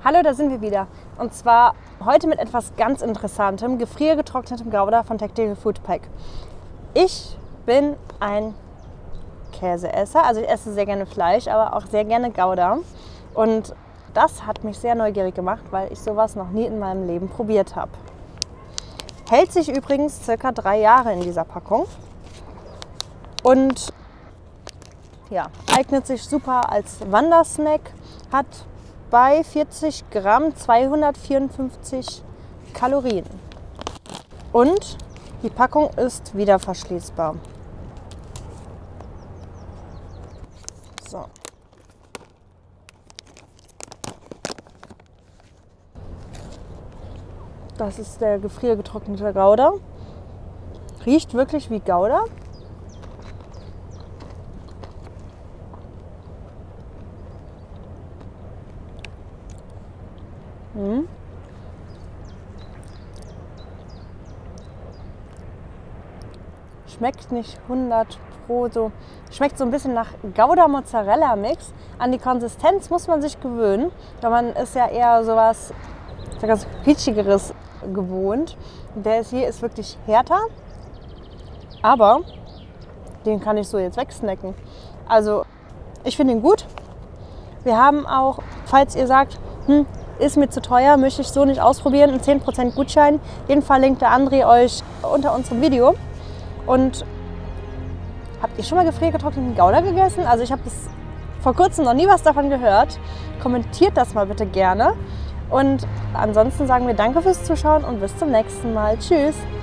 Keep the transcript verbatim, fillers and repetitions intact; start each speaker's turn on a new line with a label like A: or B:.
A: Hallo, da sind wir wieder. Und zwar heute mit etwas ganz Interessantem, gefriergetrocknetem Gouda von Tactical Food Pack. Ich bin ein Käseesser, also ich esse sehr gerne Fleisch, aber auch sehr gerne Gouda. Und das hat mich sehr neugierig gemacht, weil ich sowas noch nie in meinem Leben probiert habe. Hält sich übrigens circa drei Jahre in dieser Packung und ja, eignet sich super als Wandersnack, hat bei vierzig Gramm zweihundertvierundfünfzig Kalorien. Und die Packung ist wieder verschließbar. So. Das ist der gefriergetrocknete Gouda. Riecht wirklich wie Gouda. Hm. Schmeckt nicht hundert Pro so. Schmeckt so ein bisschen nach Gouda-Mozzarella-Mix. An die Konsistenz muss man sich gewöhnen, weil man ist ja eher sowas ganz Quietschigeres gewohnt. Der ist hier ist wirklich härter, aber den kann ich so jetzt wegsnacken. Also ich finde ihn gut. Wir haben auch, falls ihr sagt, hm, ist mir zu teuer, möchte ich so nicht ausprobieren, einen zehn Prozent Gutschein. Den verlinkt der André euch unter unserem Video. Und habt ihr schon mal gefriergetrockneten Gouda gegessen? Also ich habe bis vor kurzem noch nie was davon gehört. Kommentiert das mal bitte gerne. Und ansonsten sagen wir danke fürs Zuschauen und bis zum nächsten Mal. Tschüss!